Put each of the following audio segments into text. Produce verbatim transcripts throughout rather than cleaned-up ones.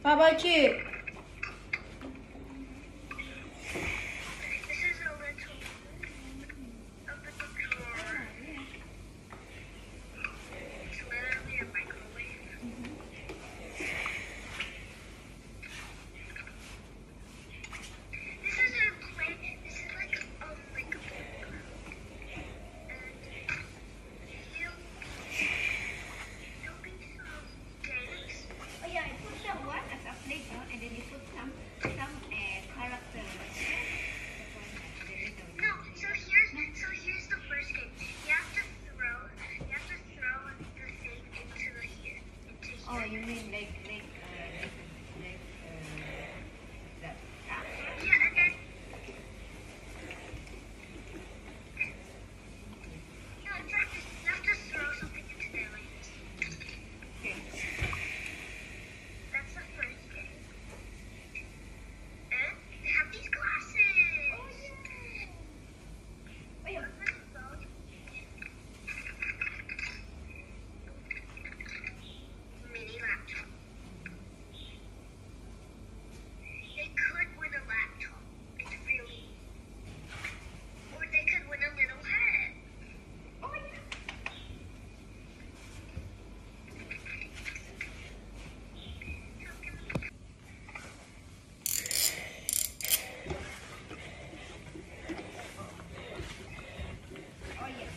How about you? This is a little, a little drawer. It's literally a microwave. This is a plate. This is like a like a playground. And you'll you'll be some games. Oh yeah, I put that one as a playground and then you put some some uh, characters. No, so here's so here's the first game. You have to throw you have to throw the thing into the here. Into here. Oh, you mean like like uh, like like uh, that? Ah, Yeah, and then no, it's like this. You have to throw something into there like this. okay. That's the first game. And they have these glasses. Oh yeah. Mini laptop. They could win a laptop. It's really. Or they could win a little head. Oh yeah. Oh yeah.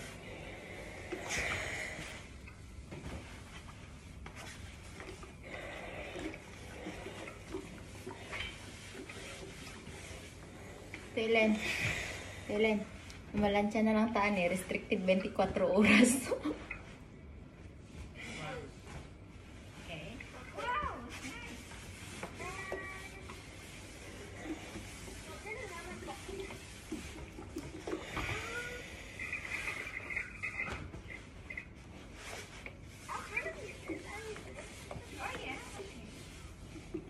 Telen. Telen. Malansya na lang taan eh. Restricted twenty-four oras. Okay. Wow, nice. Oh yeah. Okay.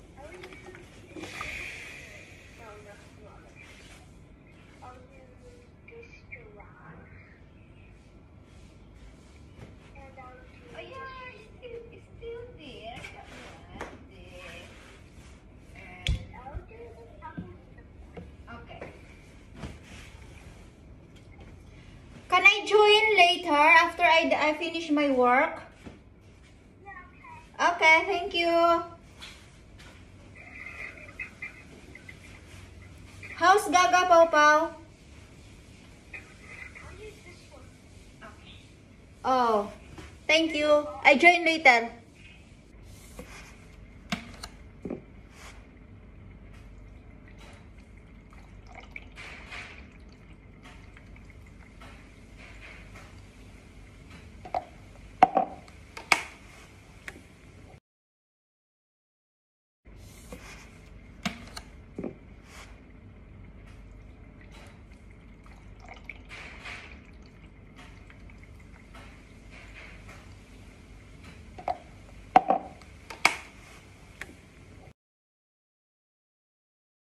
I'll use this giraffe. And I'll do Oh yeah, it's still it's still there. That one there. And I'll do the apple. okay. Can I join later after I, I finish my work? Yeah, okay. Okay, thank you. How's Gaga Pau Pau? I'll use this one. Okay. Oh, thank you. I join later.